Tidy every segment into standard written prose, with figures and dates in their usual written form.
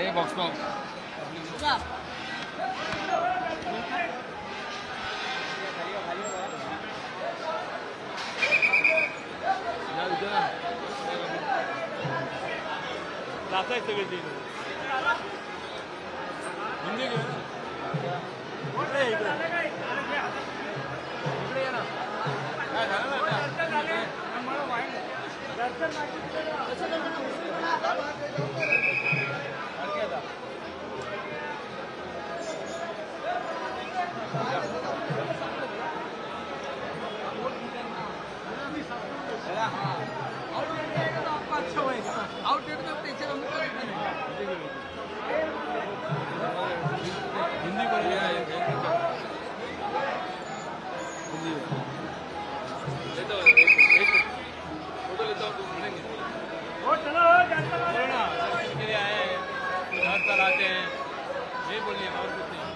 ये बॉक्स में आते हैं, ये बोलिए और कुछ नहीं।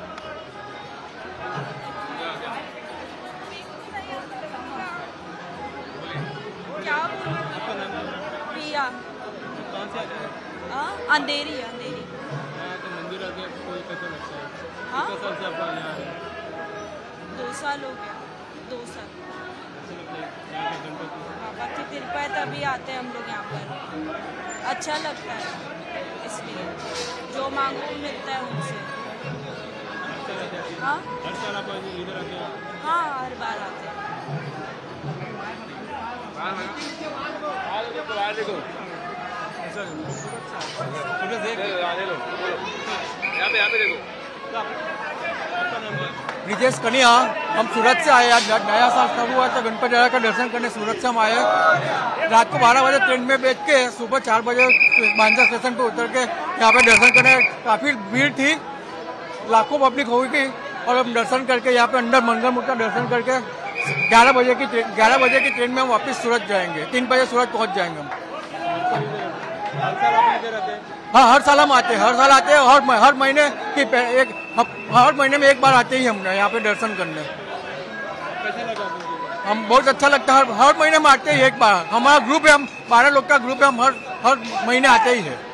क्या प्रिया कौन से आते हैं? अंधेरी अंधेरी। यहाँ तो मंदिर आके कोई कैसा लगता है? हाँ? कितना साल से आप यहाँ है? 2 साल हो गया, 2 साल। अच्छा लगता है यहाँ के गणपति? बाबा की कृपा है तभी आते हैं हम लोग यहाँ पर, अच्छा लगता है, इसलिए जो मांगो मिलता है उनसे। हाँ हर साल आप इधर आते हैं? हाँ हर बार आते हैं। यहाँ पे देखो। ब्रिजेश कन्या, हम सूरत से आए। आज नया साल शुरू हुआ तो गणपति दादा का दर्शन करने सूरत से हम आए। रात को 12 बजे ट्रेन में बैठ के सुबह 4 बजे बांद्रा स्टेशन पे उतर के यहाँ पे दर्शन करने काफ़ी भीड़ थी, लाखों पब्लिक हुई थी। और हम दर्शन करके यहाँ पे अंदर मंगल मूर्ति का दर्शन करके 11 बजे की ट्रेन में हम वापस सूरत जाएंगे। 3 बजे सूरत पहुँच जाएंगे हम। हाँ हर साल हम आते हैं, हर साल आते हैं। हर महीने की हर महीने में एक बार आते ही हम यहाँ पे दर्शन करने। कैसा लगा आपको? हम बहुत अच्छा लगता है, हर महीने में आते ही एक बार। हमारा ग्रुप है, हम 12 लोग का ग्रुप है, हम हर महीने आते ही है।